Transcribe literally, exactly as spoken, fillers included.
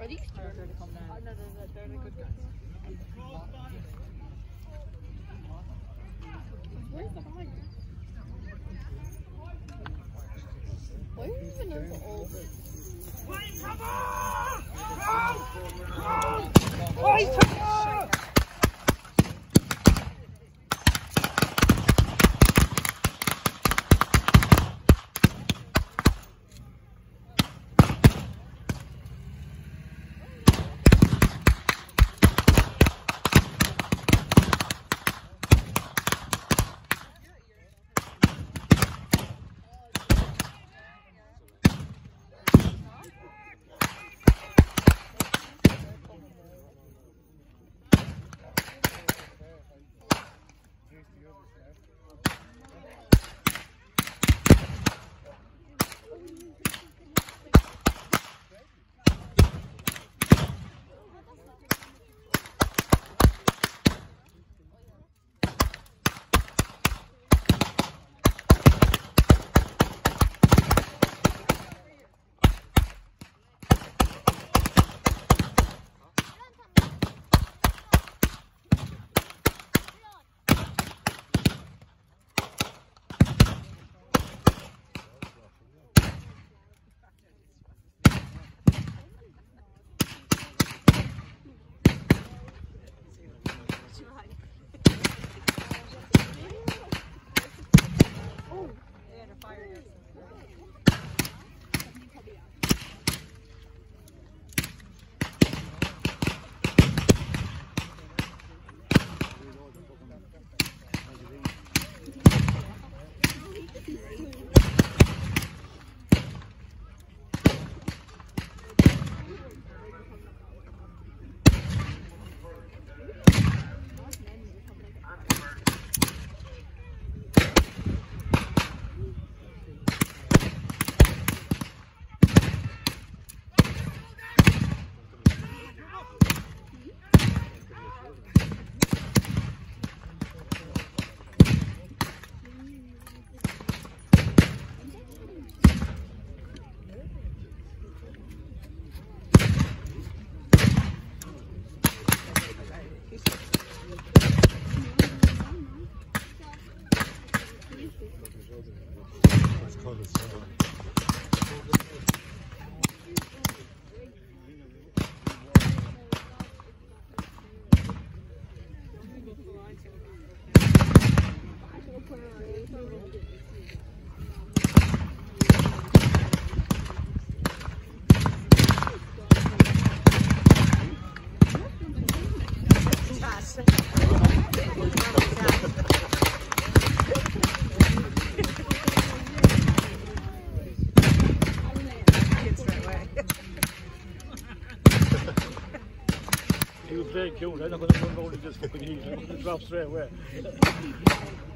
Ready? Or are they to come now? Oh, no, no, no, they're the good guys. Where's the bag? Why are you even into all this? Wait, come on! Go! Go! Wait, come on! He was very cute. I'm not going to run over this fucking heat. I'm going to drop straight away.